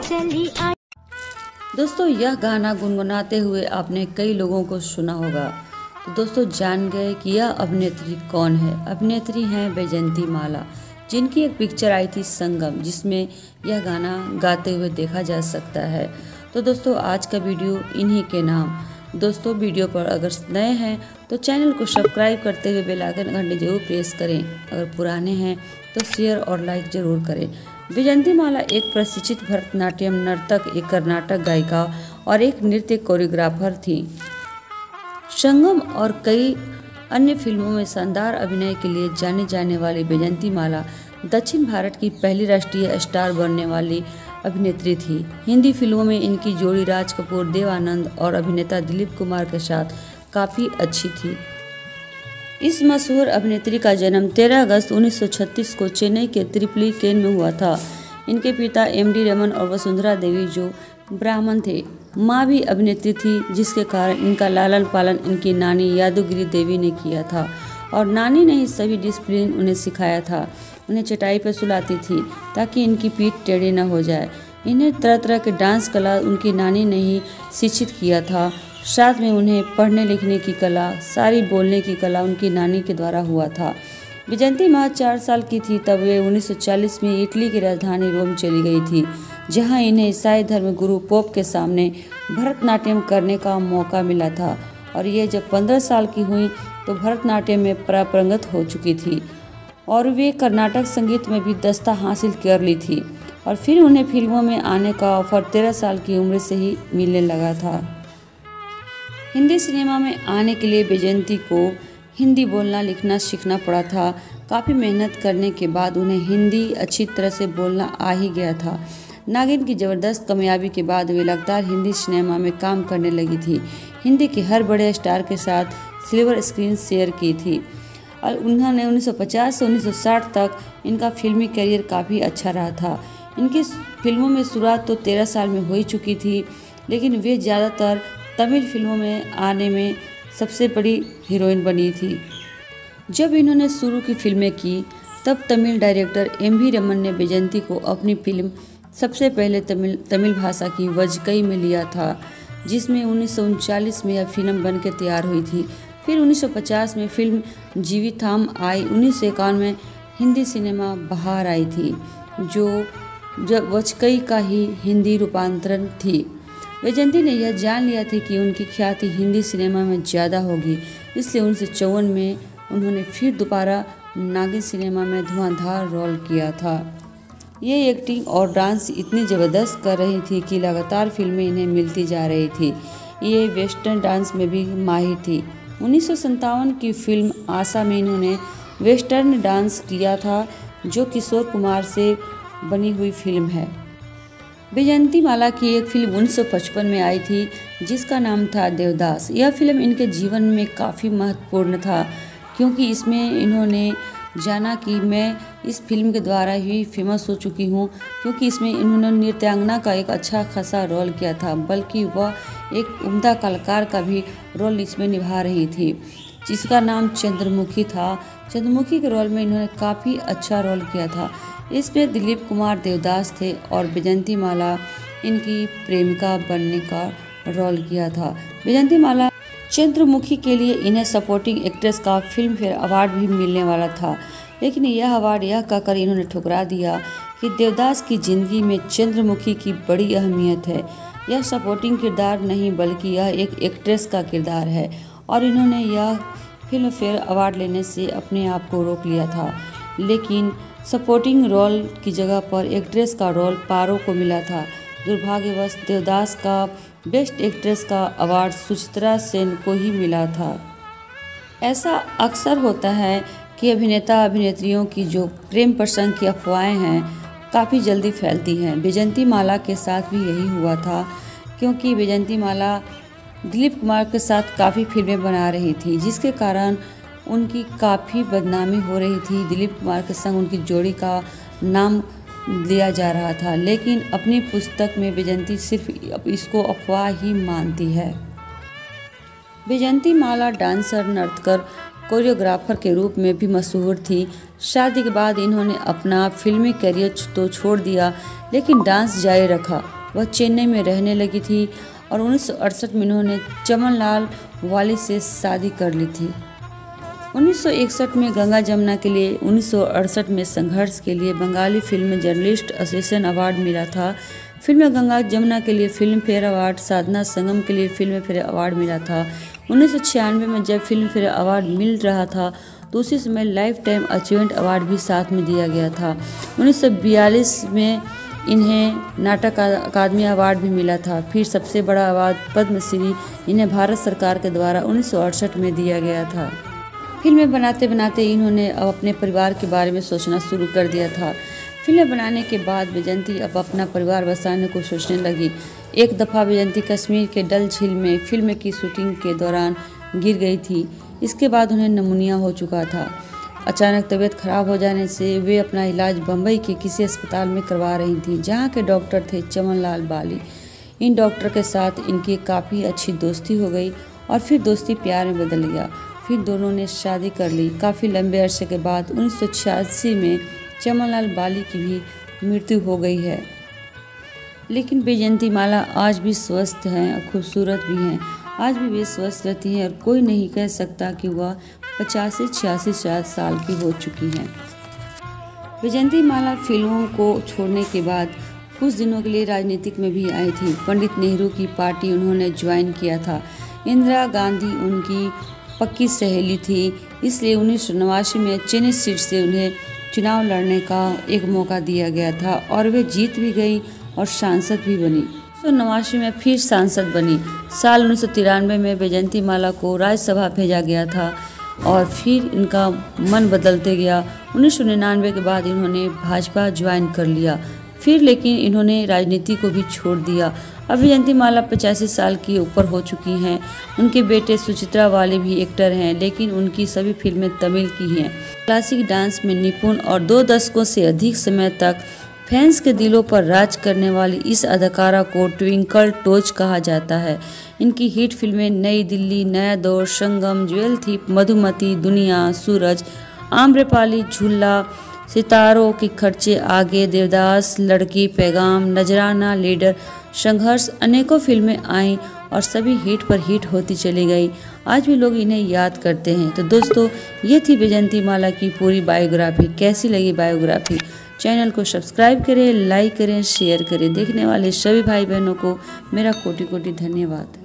चली आई। दोस्तों, यह गाना गुनगुनाते हुए आपने कई लोगों को सुना होगा। तो दोस्तों, जान गए कि यह अभिनेत्री कौन है। अभिनेत्री हैं बैजयंती माला, जिनकी एक पिक्चर आई थी संगम, जिसमें यह गाना गाते हुए देखा जा सकता है। तो दोस्तों, आज का वीडियो इन्हीं के नाम। दोस्तों, वीडियो पर अगर नए हैं तो चैनल को सब्सक्राइब करते हुए बेल आइकन घंटी जरूर प्रेस करें। अगर पुराने हैं तो शेयर और लाइक जरूर करें। बैजयंती माला एक प्रशिक्षित भरतनाट्यम नर्तक, एक कर्नाटक गायिका और एक नृत्य कोरियोग्राफर थी। संगम और कई अन्य फिल्मों में शानदार अभिनय के लिए जाने जाने वाली बैजयंती माला दक्षिण भारत की पहली राष्ट्रीय स्टार बनने वाली अभिनेत्री थी। हिंदी फिल्मों में इनकी जोड़ी राज कपूर, देव आनंद और अभिनेता दिलीप कुमार के साथ काफ़ी अच्छी थी। इस मशहूर अभिनेत्री का जन्म 13 अगस्त 1936 को चेन्नई के त्रिपली केन में हुआ था। इनके पिता एम.डी. रमन और वसुंधरा देवी जो ब्राह्मण थे। माँ भी अभिनेत्री थी, जिसके कारण इनका लालन पालन इनकी नानी यादुगिरी देवी ने किया था और नानी ने ही सभी डिसिप्लिन उन्हें सिखाया था। उन्हें चटाई पर सुलाती थी ताकि इनकी पीठ टेढ़ी न हो जाए। इन्हें तरह तरह के डांस कला उनकी नानी ने ही शिक्षित किया था। साथ में उन्हें पढ़ने लिखने की कला, सारी बोलने की कला उनकी नानी के द्वारा हुआ था। बैजयंती माँ 4 साल की थी तब वे 1940 में इटली की राजधानी रोम चली गई थी, जहां इन्हें ईसाई धर्म गुरु पोप के सामने भरतनाट्यम करने का मौका मिला था। और ये जब 15 साल की हुई तो भरतनाट्यम में पारंगत हो चुकी थी और वे कर्नाटक संगीत में भी दस्ता हासिल कर ली थी। और फिर उन्हें फिल्मों में आने का ऑफर 13 साल की उम्र से ही मिलने लगा था। हिंदी सिनेमा में आने के लिए बैजयंती को हिंदी बोलना लिखना सीखना पड़ा था। काफ़ी मेहनत करने के बाद उन्हें हिंदी अच्छी तरह से बोलना आ ही गया था। नागिन की ज़बरदस्त कामयाबी के बाद वे लगातार हिंदी सिनेमा में काम करने लगी थी। हिंदी के हर बड़े स्टार के साथ सिल्वर स्क्रीन शेयर की थी और उन्होंने 1950 से 1960 तक इनका फिल्मी करियर काफ़ी अच्छा रहा था। इनकी फिल्मों में शुरुआत तो 13 साल में हो ही चुकी थी, लेकिन वे ज़्यादातर तमिल फिल्मों में आने में सबसे बड़ी हीरोइन बनी थी। जब इन्होंने शुरू की फिल्में की तब तमिल डायरेक्टर एम.वी. रमन ने बैजयंती को अपनी फिल्म सबसे पहले तमिल भाषा की वजकई में लिया था, जिसमें 1939 में यह फिल्म बनकर तैयार हुई थी। फिर 1950 में फिल्म जीविथाम आई। 1951 में हिंदी सिनेमा बहार आई थी, जो वजकई का ही हिंदी रूपांतरण थी। बैजयंती ने यह जान लिया था कि उनकी ख्याति हिंदी सिनेमा में ज़्यादा होगी, इसलिए 1954 में उन्होंने फिर दोबारा नागिन सिनेमा में धुआंधार रोल किया था। ये एक्टिंग और डांस इतनी ज़बरदस्त कर रही थी कि लगातार फिल्में इन्हें मिलती जा रही थी। ये वेस्टर्न डांस में भी माहिर थी। 1957 की फिल्म आशा में इन्होंने वेस्टर्न डांस किया था, जो किशोर कुमार से बनी हुई फिल्म है। बैजयंती माला की एक फिल्म 1955 में आई थी, जिसका नाम था देवदास। यह फिल्म इनके जीवन में काफ़ी महत्वपूर्ण था, क्योंकि इसमें इन्होंने जाना कि मैं इस फिल्म के द्वारा ही फेमस हो चुकी हूँ, क्योंकि इसमें इन्होंने नृत्यांगना का एक अच्छा खासा रोल किया था, बल्कि वह एक उम्दा कलाकार का भी रोल इसमें निभा रही थी, जिसका नाम चंद्रमुखी था। चंद्रमुखी के रोल में इन्होंने काफ़ी अच्छा रोल किया था। इसमें दिलीप कुमार देवदास थे और बैजयंती माला इनकी प्रेमिका बनने का रोल किया था। बैजयंती माला चंद्रमुखी के लिए इन्हें सपोर्टिंग एक्ट्रेस का फिल्म फेयर अवार्ड भी मिलने वाला था, लेकिन यह अवार्ड यह कहकर इन्होंने ठुकरा दिया कि देवदास की ज़िंदगी में चंद्रमुखी की बड़ी अहमियत है। यह सपोर्टिंग किरदार नहीं बल्कि यह एक एक्ट्रेस का किरदार है, और इन्होंने यह फिल्म फेयर अवार्ड लेने से अपने आप को रोक लिया था। लेकिन सपोर्टिंग रोल की जगह पर एक्ट्रेस का रोल पारो को मिला था। दुर्भाग्यवश देवदास का बेस्ट एक्ट्रेस का अवार्ड सुचित्रा सेन को ही मिला था। ऐसा अक्सर होता है कि अभिनेता अभिनेत्रियों की जो प्रेम प्रसंग की अफवाहें हैं काफ़ी जल्दी फैलती हैं। बैजयंती माला के साथ भी यही हुआ था, क्योंकि बैजयंती माला दिलीप कुमार के साथ काफ़ी फिल्में बना रही थी, जिसके कारण उनकी काफ़ी बदनामी हो रही थी। दिलीप कुमार के संग उनकी जोड़ी का नाम लिया जा रहा था, लेकिन अपनी पुस्तक में बैजयंती सिर्फ इसको अफवाह ही मानती है। बैजयंती माला डांसर, नर्तकर, कोरियोग्राफर के रूप में भी मशहूर थी। शादी के बाद इन्होंने अपना फिल्मी करियर तो छोड़ दिया, लेकिन डांस जारी रखा वह चेन्नई में रहने लगी थी और 1968 में उन्होंने चमनलाल वाली से शादी कर ली थी। 1961 में गंगा जमुना के लिए 1968 में संघर्ष के लिए Bengali film journalist association award मिला था। फिल्म गंगा जमुना के लिए Filmfare award, Sadhana Sangam के लिए फिल्म फेयर अवार्ड मिला था। 1996 में जब फिल्म फेयर अवार्ड मिल रहा था तो उसी समय लाइफ टाइम अचीवमेंट अवार्ड भी साथ में दिया गया था। 1942 में इन्हें नाटक अकादमी अवार्ड भी मिला था। फिर सबसे बड़ा अवार्ड पद्मश्री इन्हें भारत सरकार के द्वारा 1968 में दिया गया था। फिल्में बनाते बनाते इन्होंने अब अपने परिवार के बारे में सोचना शुरू कर दिया था। फिल्में बनाने के बाद वैजयंती अब अपना परिवार बसाने को सोचने लगी। एक दफ़ा वैजयंती कश्मीर के डल झील में फिल्म की शूटिंग के दौरान गिर गई थी। इसके बाद उन्हें निमोनिया हो चुका था। अचानक तबीयत खराब हो जाने से वे अपना इलाज बम्बई के किसी अस्पताल में करवा रही थी, जहाँ के डॉक्टर थे चमनलाल बाली। इन डॉक्टर के साथ इनकी काफ़ी अच्छी दोस्ती हो गई और फिर दोस्ती प्यार में बदल गया। फिर दोनों ने शादी कर ली। काफ़ी लंबे अरसे के बाद 1986 में चमनलाल बाली की भी मृत्यु हो गई है। लेकिन वैजयंती माला आज भी स्वस्थ हैं और खूबसूरत भी हैं। आज भी वे स्वस्थ रहती हैं और कोई नहीं कह सकता कि वह 85-86 साल की हो चुकी हैं। वैजयंती माला फिल्मों को छोड़ने के बाद कुछ दिनों के लिए राजनीतिक में भी आई थी। पंडित नेहरू की पार्टी उन्होंने ज्वाइन किया था। इंदिरा गांधी उनकी पक्की सहेली थी, इसलिए 1989 में चेन्नई सीट से उन्हें चुनाव लड़ने का एक मौका दिया गया था और वे जीत भी गई और सांसद भी बनी। 1989 में फिर सांसद बनी। साल 1993 में वैजयंती माला को राज्यसभा भेजा गया था और फिर इनका मन बदलते गया। 1999 के बाद इन्होंने भाजपा ज्वाइन कर लिया। फिर लेकिन इन्होंने राजनीति को भी छोड़ दिया। अब वैजयंती माला 85 साल की ऊपर हो चुकी हैं। उनके बेटे सुचित्रा वाले भी एक्टर हैं, लेकिन उनकी सभी फिल्में तमिल की हैं। क्लासिक डांस में निपुण और 2 दशकों से अधिक समय तक फैंस के दिलों पर राज करने वाली इस अदाकारा को ट्विंकल टोज कहा जाता है। इनकी हिट फिल्में नई दिल्ली, नया दौर, संगम, ज्वेल थीप, मधुमती, दुनिया, सूरज, आम्रपाली, झूला, सितारों के खर्चे आगे, देवदास, लड़की, पैगाम, नजराना, लीडर, संघर्ष, अनेकों फिल्में आईं और सभी हिट पर हिट होती चली गई। आज भी लोग इन्हें याद करते हैं। तो दोस्तों, ये थी वैजयंती माला की पूरी बायोग्राफी। कैसी लगी बायोग्राफी? चैनल को सब्सक्राइब करें, लाइक करें, शेयर करें। देखने वाले सभी भाई बहनों को मेरा कोटि कोटि धन्यवाद।